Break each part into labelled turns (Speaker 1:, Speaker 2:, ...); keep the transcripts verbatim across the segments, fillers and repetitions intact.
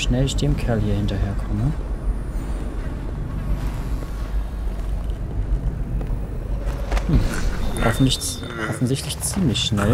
Speaker 1: schnell ich dem Kerl hier hinterherkomme. Hm. Offensichtlich, offensichtlich ziemlich schnell.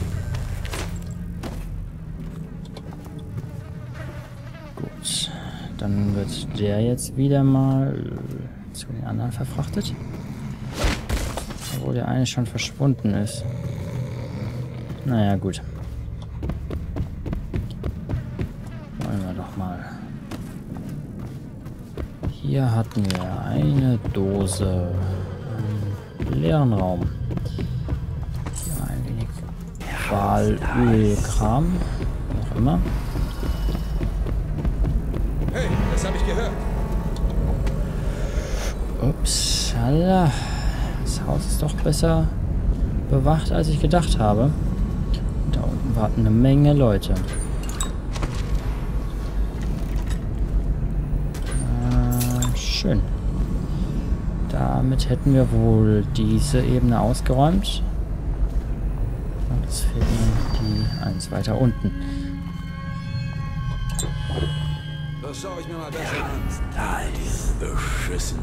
Speaker 1: Gut. Dann wird der jetzt wieder mal zu den anderen verfrachtet. Obwohl der eine schon verschwunden ist. Naja, gut. Wollen wir doch mal. Hier hatten wir eine Dose. Einen leeren Raum. Hier ein wenig Walölkram. Wie auch immer.
Speaker 2: Hey, das habe ich gehört.
Speaker 1: Ups, Allah. Das Haus ist doch besser bewacht, als ich gedacht habe. Und da unten warten eine Menge Leute. Äh, schön. Damit hätten wir wohl diese Ebene ausgeräumt. Und es fehlt nur die eins weiter unten.
Speaker 2: Das schaue ich mir mal besser an.
Speaker 3: Da ist beschissen.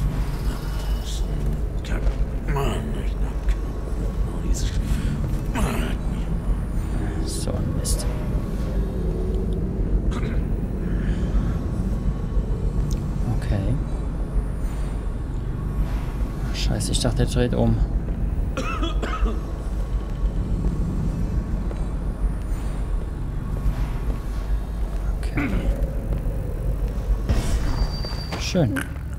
Speaker 1: So ein Mist. Okay. Scheiße, ich dachte, der dreht um. Okay. Schön.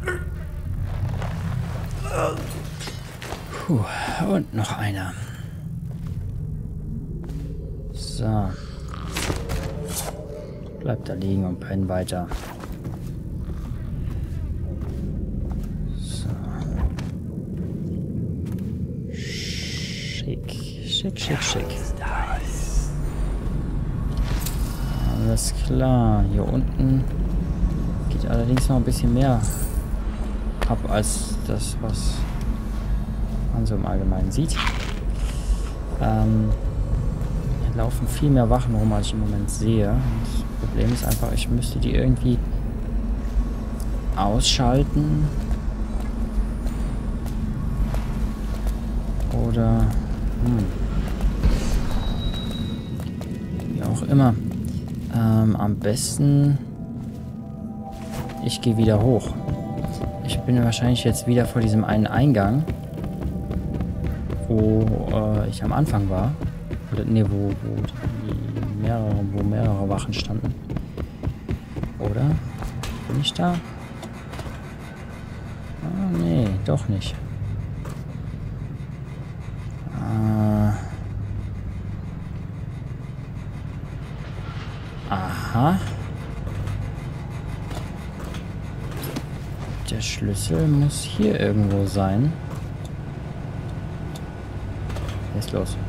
Speaker 1: Puh, und noch einer. So. Bleibt da liegen und penn weiter. So. Schick, schick, schick, schick. Alles klar. Hier unten geht allerdings noch ein bisschen mehr ab als das, was man so im Allgemeinen sieht. Ähm, hier laufen viel mehr Wachen rum, als ich im Moment sehe. Und das Problem ist einfach, ich müsste die irgendwie ausschalten. Oder hm, wie auch immer. Ähm, am besten ich gehe wieder hoch. Ich bin wahrscheinlich jetzt wieder vor diesem einen Eingang, wo äh, ich am Anfang war. Oder nee, wo, wo die mehrere, wo mehrere Wachen standen. Oder? Bin ich da? Ah, nee, doch nicht. Äh. Aha. Der Schlüssel muss hier irgendwo sein. Was ist los?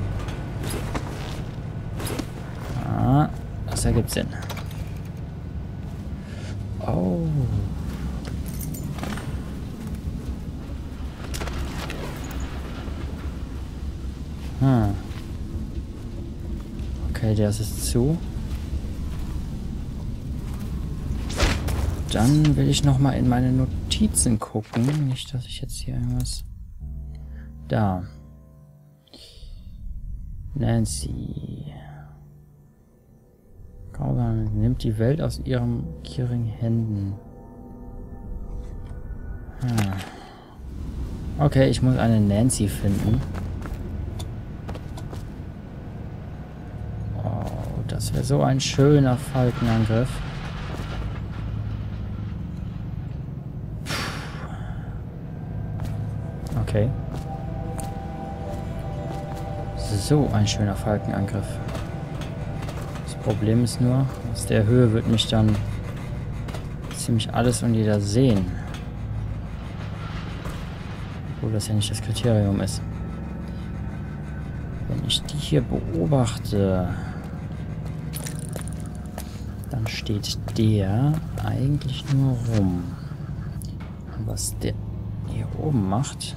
Speaker 1: Ah, das ergibt Sinn. Oh. Hm. Okay, das ist zu. Dann will ich noch mal in meine Notizen gucken. Nicht, dass ich jetzt hier irgendwas... Da. Nancy. Grausam nimmt die Welt aus ihren gierigen Händen. Hm. Okay, ich muss eine Nancy finden. Oh, das wäre so ein schöner Falkenangriff. Okay. So ein schöner Falkenangriff. Das Problem ist nur, aus der Höhe wird mich dann ziemlich alles und jeder sehen. Obwohl das ja nicht das Kriterium ist. Wenn ich die hier beobachte, dann steht der eigentlich nur rum. Und was der hier oben macht,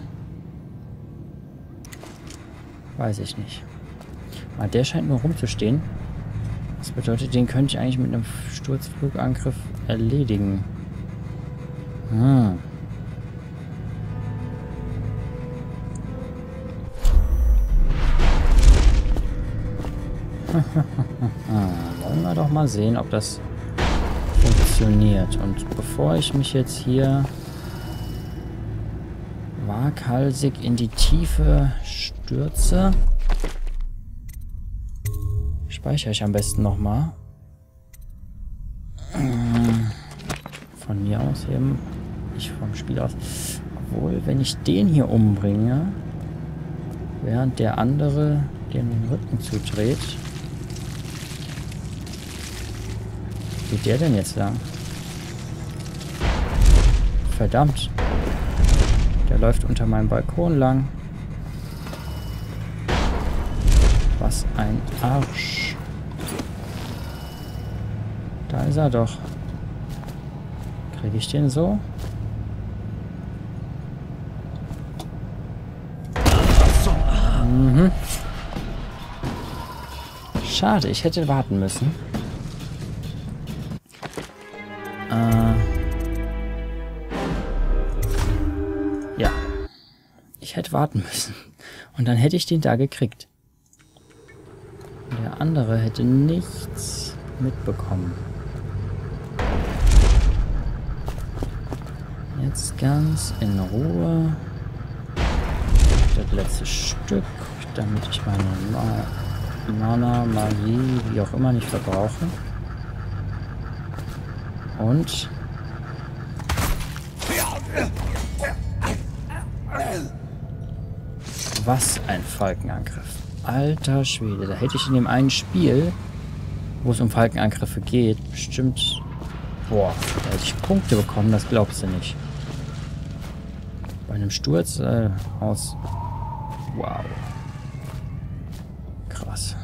Speaker 1: weiß ich nicht. Aber der scheint nur rumzustehen. Das bedeutet, den könnte ich eigentlich mit einem Sturzflugangriff erledigen. Hm. Wollen wir doch mal sehen, ob das funktioniert. Und bevor ich mich jetzt hier waghalsig in die Tiefe stürze, speichere ich am besten nochmal. Von mir aus eben. Nicht vom Spiel aus. Obwohl, wenn ich den hier umbringe, während der andere dem den Rücken zudreht. Wie geht der denn jetzt lang? Verdammt. Der läuft unter meinem Balkon lang. Was ein Arsch. Da ist er doch. Kriege ich den so? Mhm. Schade, ich hätte warten müssen. Äh. Ja. Ich hätte warten müssen. Und dann hätte ich den da gekriegt. Der andere hätte nichts mitbekommen. Jetzt ganz in Ruhe. Das letzte Stück, damit ich meine Ma Mana, Magie, wie auch immer, nicht verbrauche. Und was ein Falkenangriff. Alter Schwede, da hätte ich in dem einen Spiel, wo es um Falkenangriffe geht, bestimmt, boah, da hätte ich Punkte bekommen, das glaubst du nicht. Bei einem Sturz äh, aus, wow, krass.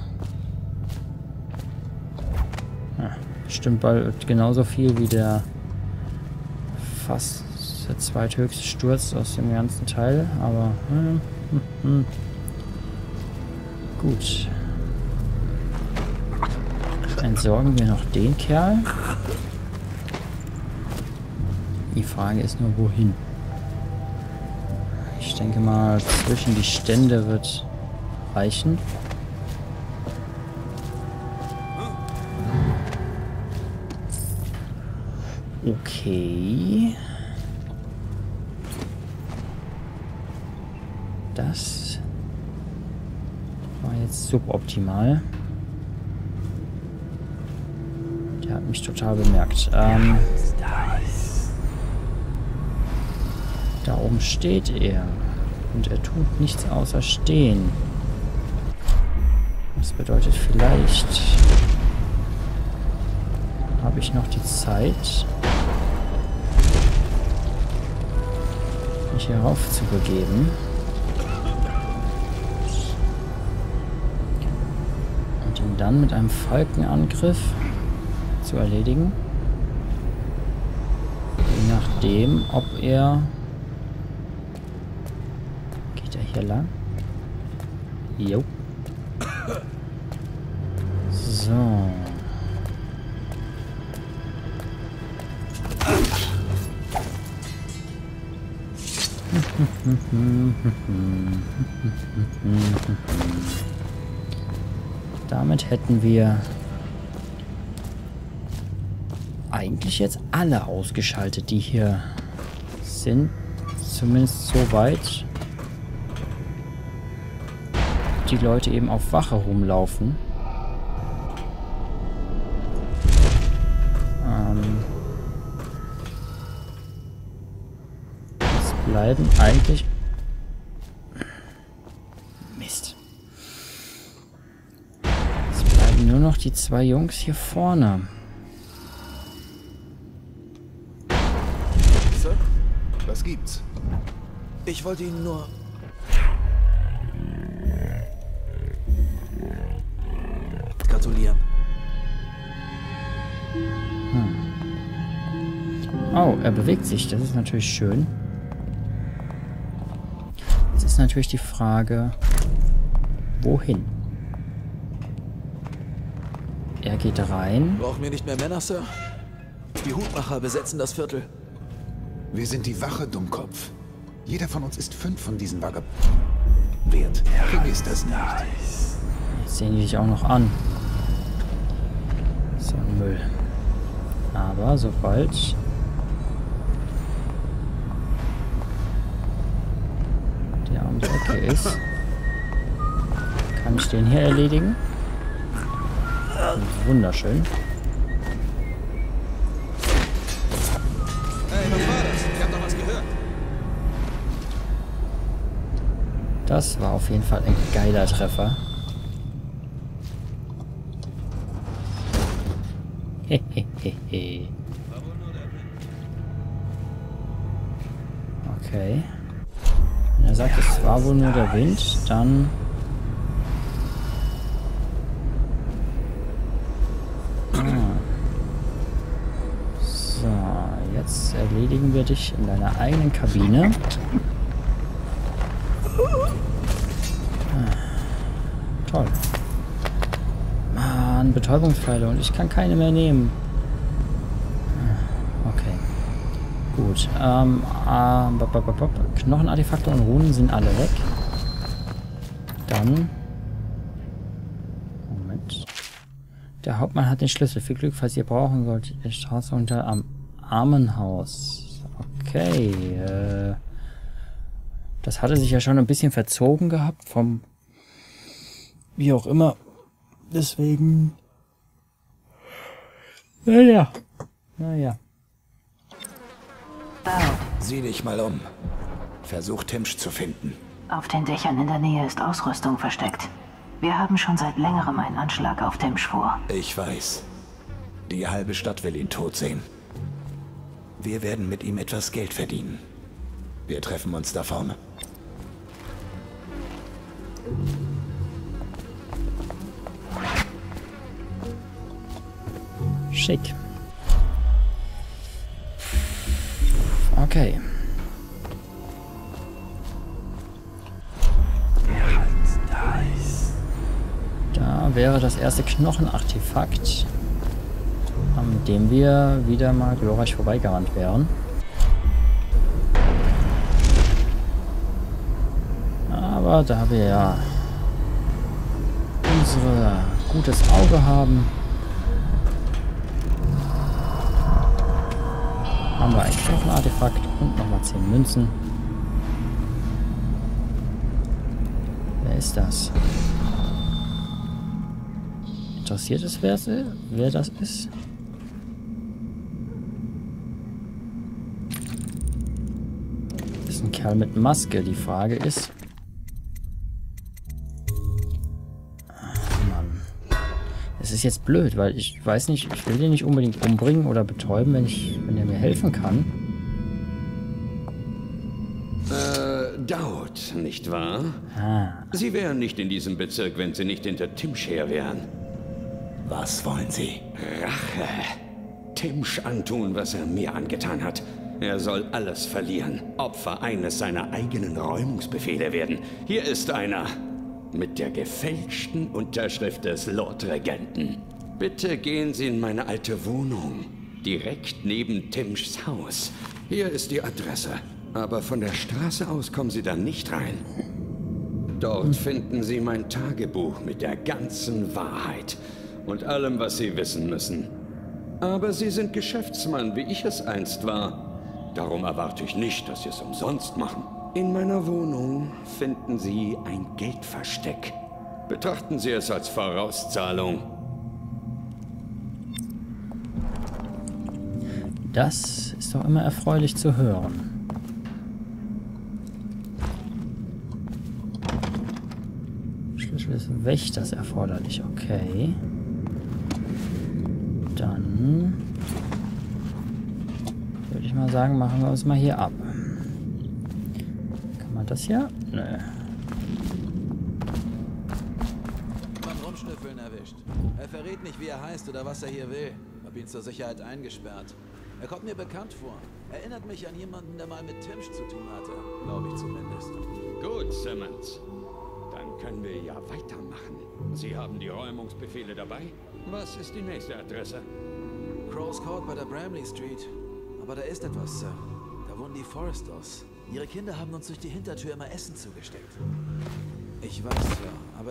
Speaker 1: Ja, bestimmt bald genauso viel wie der fast der zweithöchste Sturz aus dem ganzen Teil, aber hm, hm, hm. Gut. Entsorgen wir noch den Kerl. Die Frage ist nur, wohin? Ich denke mal, zwischen die Stände wird reichen. Okay. Das war jetzt suboptimal. Der hat mich total bemerkt. Ähm, da oben steht er. Und er tut nichts außer stehen. Das bedeutet, vielleicht habe ich noch die Zeit, mich hier rauf zu begeben. Und ihn dann mit einem Falkenangriff zu erledigen. Je nachdem, ob er... Geht er hier lang? Jo. So. Damit hätten wir eigentlich jetzt alle ausgeschaltet, die hier sind. Zumindest so weit die Leute eben auf Wache rumlaufen. Ähm es bleiben eigentlich... Mist. Es bleiben nur noch die zwei Jungs hier vorne.
Speaker 2: Sir, was gibt's? Ich wollte Ihnen nur... gratulieren.
Speaker 1: Hm. Oh, er bewegt sich. Das ist natürlich schön. Jetzt ist natürlich die Frage, wohin? er geht rein.
Speaker 2: Brauchen wir nicht mehr Männer, Sir? Die Hutmacher besetzen das Viertel.
Speaker 4: Wir sind die Wache, Dummkopf. Jeder von uns ist fünf von diesen Vagab... wert. Vergiss das nicht.
Speaker 1: Jetzt sehen die dich auch noch an. So ein Müll. Aber sobald... der um die Ecke ist, kann ich den hier erledigen. Und wunderschön.
Speaker 2: Hey, was war das? Ich hab doch was gehört.
Speaker 1: Das war auf jeden Fall ein geiler Treffer. Hehehehe. Okay. Wenn er sagt, es war wohl nur der Wind, dann... Ah. So, jetzt erledigen wir dich in deiner eigenen Kabine. Ah. Toll. Mann, Betäubungspfeile und ich kann keine mehr nehmen. Okay. Gut. Ähm, ähm, bop, bop, bop. Knochenartefakte und Runen sind alle weg. Dann... Moment. Der Hauptmann hat den Schlüssel. Viel Glück, falls ihr brauchen sollt. Die Straße unter am Armenhaus. Okay. Äh, das hatte sich ja schon ein bisschen verzogen gehabt vom... Wie auch immer. Deswegen... Naja. Naja.
Speaker 4: Sieh dich mal um. Versuch Timsch zu finden.
Speaker 5: Auf den Dächern in der Nähe ist Ausrüstung versteckt. Wir haben schon seit längerem einen Anschlag auf Timsch vor.
Speaker 4: Ich weiß. Die halbe Stadt will ihn tot sehen. Wir werden mit ihm etwas Geld verdienen. Wir treffen uns da vorne.
Speaker 1: Schick. Okay. Da wäre das erste Knochenartefakt, an dem wir wieder mal glorreich vorbeigerannt wären. Aber da wir ja unser gutes Auge haben, haben wir ein Knochenartefakt und nochmal zehn Münzen. Wer ist das? Interessiert es, wer, wer das ist? Das ist ein Kerl mit Maske. Die Frage ist... Mann. Es ist jetzt blöd, weil ich weiß nicht, ich will den nicht unbedingt umbringen oder betäuben, wenn ich, wenn er mir helfen kann.
Speaker 3: Äh, Daud, nicht wahr?
Speaker 1: Ah.
Speaker 3: Sie wären nicht in diesem Bezirk, wenn Sie nicht hinter Timsch her wären.
Speaker 4: Was wollen Sie?
Speaker 3: Rache. Timsch antun, was er mir angetan hat. Er soll alles verlieren. Opfer eines seiner eigenen Räumungsbefehle werden. Hier ist einer. Mit der gefälschten Unterschrift des Lordregenten. Bitte gehen Sie in meine alte Wohnung. Direkt neben Timschs Haus. Hier ist die Adresse. Aber von der Straße aus kommen Sie dann nicht rein. Dort finden Sie mein Tagebuch mit der ganzen Wahrheit. Und allem, was Sie wissen müssen. Aber Sie sind Geschäftsmann, wie ich es einst war. Darum erwarte ich nicht, dass Sie es umsonst machen. In meiner Wohnung finden Sie ein Geldversteck. Betrachten Sie es als Vorauszahlung.
Speaker 1: Das ist doch immer erfreulich zu hören. Schlüssel des Wächters erforderlich, okay. Dann würde ich mal sagen, machen wir uns mal hier ab. Kann man das hier? Nö.
Speaker 2: Beim Rumschnüffeln erwischt. Er verrät nicht, wie er heißt oder was er hier will. Hab ihn zur Sicherheit eingesperrt. Er kommt mir bekannt vor. Erinnert mich an jemanden, der mal mit Timsch zu tun hatte. Glaube ich zumindest.
Speaker 3: Gut, Simmons. Dann können wir ja weitermachen. Sie haben die Räumungsbefehle dabei? Was ist die nächste Adresse?
Speaker 2: Crow's Court bei der Bramley Street. Aber da ist etwas, Sir. Da wohnen die Forresters. Ihre Kinder haben uns durch die Hintertür immer Essen zugesteckt. Ich weiß, Sir, aber